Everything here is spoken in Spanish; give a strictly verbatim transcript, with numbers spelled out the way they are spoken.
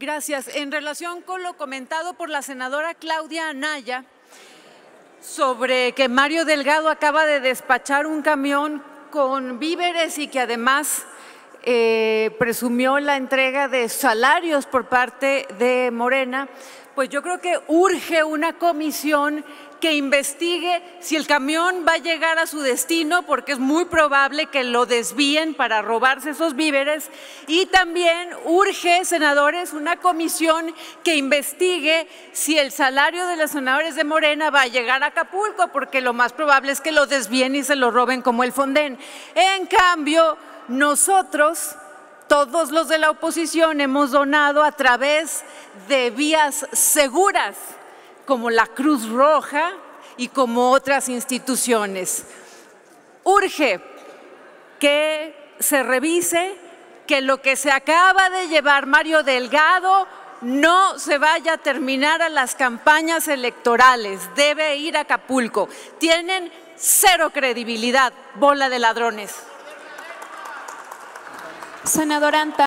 Gracias. En relación con lo comentado por la senadora Claudia Anaya sobre que Mario Delgado acaba de despachar un camión con víveres y que además eh, presumió la entrega de salarios por parte de Morena, pues yo creo que urge una comisión que investigue si el camión va a llegar a su destino, porque es muy probable que lo desvíen para robarse esos víveres, y también urge, senadores, una comisión que investigue si el salario de los senadores de Morena va a llegar a Acapulco, porque lo más probable es que lo desvíen y se lo roben como el Fonden. En cambio, nosotros, todos los de la oposición, hemos donado a través de vías seguras, como la Cruz Roja y como otras instituciones. Urge que se revise que lo que se acaba de llevar Mario Delgado no se vaya a terminar a las campañas electorales, debe ir a Acapulco. Tienen cero credibilidad, bola de ladrones. Senadora Anta.